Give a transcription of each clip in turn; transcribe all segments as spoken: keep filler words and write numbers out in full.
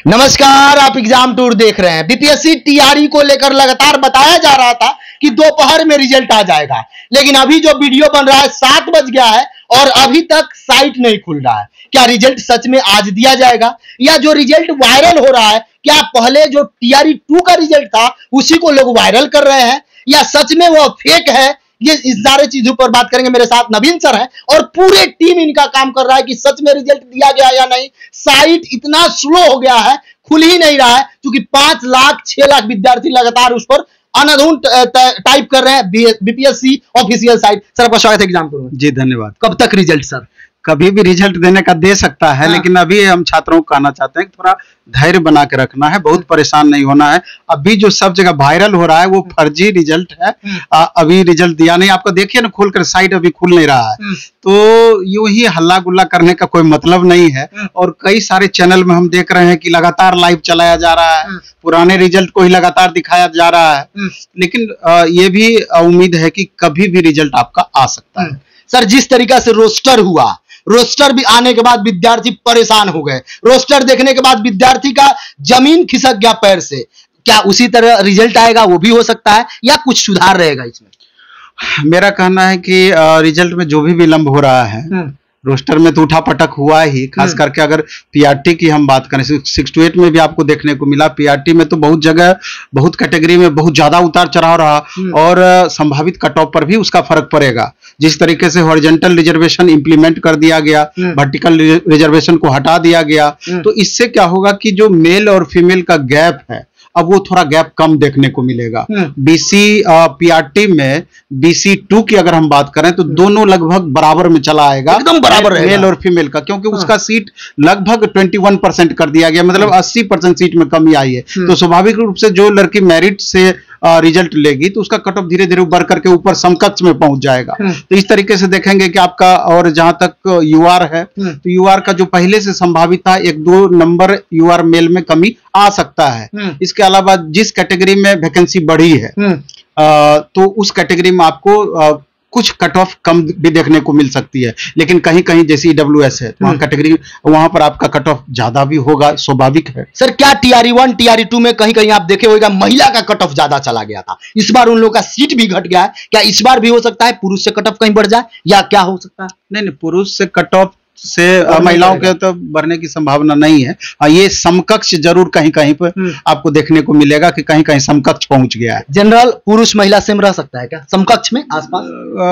नमस्कार, आप exam tour देख रहे हैं। बीपीएससी टीआरई को लेकर लगातार बताया जा रहा था कि दोपहर में रिजल्ट आ जाएगा, लेकिन अभी जो वीडियो बन रहा है सात बज गया है और अभी तक साइट नहीं खुल रहा है। क्या रिजल्ट सच में आज दिया जाएगा, या जो रिजल्ट वायरल हो रहा है क्या पहले जो टीआरई टू का रिजल्ट था उसी को लोग वायरल कर रहे हैं, या सच में वो फेक है? ये इस सारे चीजों पर बात करेंगे। मेरे साथ नवीन सर हैं और पूरे टीम इनका काम कर रहा है कि सच में रिजल्ट दिया गया या नहीं। साइट इतना स्लो हो गया है, खुल ही नहीं रहा है, क्योंकि पांच लाख छह लाख विद्यार्थी लगातार उस पर अनाधून टाइप कर रहे हैं। BPSC official site. सर आपका स्वागत है एग्जाम टूर में। जी धन्यवाद। कब तक रिजल्ट सर? कभी भी रिजल्ट देने का दे सकता है, हाँ। लेकिन अभी हम छात्रों को कहना चाहते हैं कि थोड़ा धैर्य बना के रखना है, बहुत परेशान नहीं होना है। अभी जो सब जगह वायरल हो रहा है वो फर्जी रिजल्ट है। आ, अभी रिजल्ट दिया नहीं। आपको देखिए ना, खोलकर साइट अभी खुल नहीं रहा है, तो यूं ही हल्ला गुल्ला करने का कोई मतलब नहीं है। और कई सारे चैनल में हम देख रहे हैं कि लगातार लाइव चलाया जा रहा है, पुराने रिजल्ट को ही लगातार दिखाया जा रहा है, लेकिन आ, ये भी उम्मीद है कि कभी भी रिजल्ट आपका आ सकता है। सर जिस तरीका से रोस्टर हुआ, रोस्टर भी आने के बाद विद्यार्थी परेशान हो गए, रोस्टर देखने के बाद विद्यार्थी का जमीन खिसक गया पैर से, क्या उसी तरह रिजल्ट आएगा? वो भी हो सकता है, या कुछ सुधार रहेगा इसमें? मेरा कहना है कि रिजल्ट में जो भी विलंब हो रहा है, रोस्टर में तो उठा पटक हुआ ही, खास करके अगर पीआरटी की हम बात करें, सिक्स टू एट में भी आपको देखने को मिला। पीआरटी में तो बहुत जगह, बहुत कैटेगरी में बहुत ज्यादा उतार चढ़ाव रहा, और संभावित कट ऑफ पर भी उसका फर्क पड़ेगा। जिस तरीके से हॉरिजॉन्टल रिजर्वेशन इंप्लीमेंट कर दिया गया, वर्टिकल रिजर्वेशन को हटा दिया गया, तो इससे क्या होगा कि जो मेल और फीमेल का गैप है, अब वो थोड़ा गैप कम देखने को मिलेगा। बीसी पीआरटी में बीसी टू की अगर हम बात करें तो दोनों लगभग बराबर में चला आएगा, एकदम बराबर है मेल और फीमेल का, क्योंकि हाँ। उसका सीट लगभग इक्कीस परसेंट कर दिया गया, मतलब अस्सी परसेंट सीट में कमी आई है। तो स्वाभाविक रूप से जो लड़की मेरिट से रिजल्ट लेगी तो उसका कट ऑफ धीरे धीरे बढ़ करके ऊपर समकक्ष में पहुंच जाएगा। तो इस तरीके से देखेंगे कि आपका, और जहां तक यूआर है तो यूआर का जो पहले से संभावित था एक दो नंबर यूआर मेल में कमी आ सकता है। इसके अलावा जिस कैटेगरी में वैकेंसी बढ़ी है आ, तो उस कैटेगरी में आपको आ, कुछ कट ऑफ कम भी देखने को मिल सकती है, लेकिन कहीं कहीं जैसे ईडब्ल्यूएस है वहां कैटेगरी, वहां पर आपका कट ऑफ ज्यादा भी होगा, स्वाभाविक है। सर क्या टीआरई वन टीआरई टू में कहीं कहीं आप देखे होगा महिला का कट ऑफ ज्यादा चला गया था, इस बार उन लोगों का सीट भी घट गया है, क्या इस बार भी हो सकता है पुरुष से कट ऑफ कहीं बढ़ जाए, या क्या हो सकता है? नहीं नहीं, पुरुष से कट ऑफ से महिलाओं के तो बढ़ने की संभावना नहीं है। हाँ, ये समकक्ष जरूर कहीं कहीं पर आपको देखने को मिलेगा कि कहीं कहीं समकक्ष पहुंच गया है। जनरल पुरुष महिला सेम रह सकता है क्या समकक्ष में आसपास?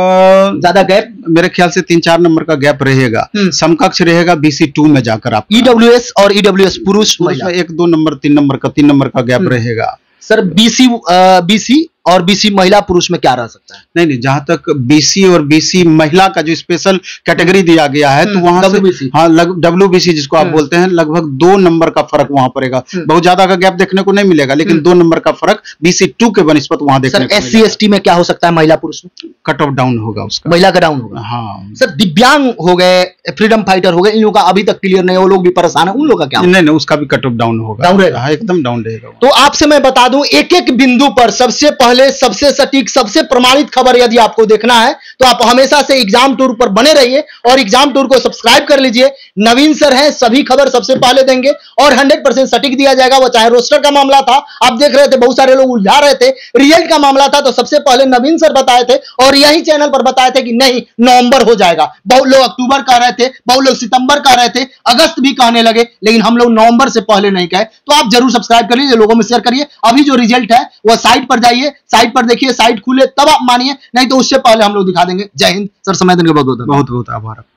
ज्यादा गैप मेरे ख्याल से तीन चार नंबर का गैप रहेगा, समकक्ष रहेगा बीसी टू में जाकर। आप ईडब्ल्यूएस और ईडब्ल्यूएस पुरुष महिला एक दो नंबर तीन नंबर का तीन नंबर का गैप रहेगा। सर बीसी बीसी और बीसी महिला पुरुष में क्या रह सकता है? नहीं नहीं, जहां तक बीसी और बीसी महिला का जो स्पेशल कैटेगरी दिया गया है तो वहां से, हाँ, डब्ल्यूबीसी जिसको आप बोलते हैं, लगभग दो नंबर का फर्क वहां पड़ेगा। बहुत ज्यादा का गैप देखने को नहीं मिलेगा, लेकिन दो नंबर का फर्क बीसी टू के बनस्पत वहां देखने को। एससी एसटी में क्या हो सकता है महिला पुरुष में? कट ऑफ डाउन होगा उसका, महिला का डाउन होगा। हाँ सर दिव्यांग हो गए, फ्रीडम फाइटर हो गए, इन लोगों का अभी तक क्लियर नहीं है, वो लोग भी परेशान है, उन लोगों का क्या? नहीं नहीं, उसका भी कट ऑफ डाउन होगा, डाउन रहेगा, एकदम डाउन रहेगा। तो आपसे मैं बता दूं, एक एक बिंदु पर सबसे पहले सबसे सटीक सबसे प्रमाणित खबर यदि आपको देखना है तो आप हमेशा से एग्जाम टूर पर बने रहिए और एग्जाम टूर को सब्सक्राइब कर लीजिए। नवीन सर हैं, सभी खबर सबसे पहले देंगे और हंड्रेड परसेंट सटीक दिया जाएगा। वो चाहे रोस्टर का मामला था, आप देख रहे थे बहुत सारे लोग उलझा रहे थे, रिजल्ट का मामला था तो सबसे पहले नवीन सर बताए थे और यही चैनल पर बताए थे कि नहीं नवंबर हो जाएगा। बहुत लोग अक्टूबर कह रहे थे, बहुत लोग सितंबर कह रहे थे, अगस्त भी कहने लगे, लेकिन हम लोग नवंबर से पहले नहीं कहे। तो आप जरूर सब्सक्राइब कर लीजिए, लोगों में शेयर करिए। अभी जो रिजल्ट है वो साइट पर जाइए, साइट पर देखिए, साइट खुले तब आप मानिए, नहीं तो उससे पहले हम लोग दिखा देंगे। जय हिंद सर, समय देने के बहुत बहुत बहुत बहुत आभार।